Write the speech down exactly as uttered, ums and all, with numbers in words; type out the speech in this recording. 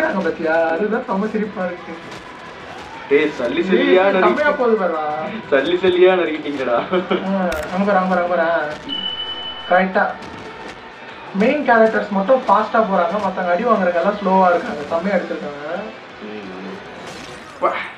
அலையறாங்க பத்தியா அதுதான் செம்ம சிரிப்பா இருக்கு டேய் சல்லி சல்லியா கம்மியா போகுது பாருடா சல்லி சல்லியா நறுக்கிட்டீங்கடா நம்பர் நம்பர் நம்பர் கரெக்டா மெயின் கேரக்டர்ஸ் மட்டும் ஃபாஸ்டா போறாங்க மத்தவங்க அடி வாங்குறவங்க எல்லாம் ஸ்லோவா இருக்காங்க செம்மையா எடுத்திருக்காங்க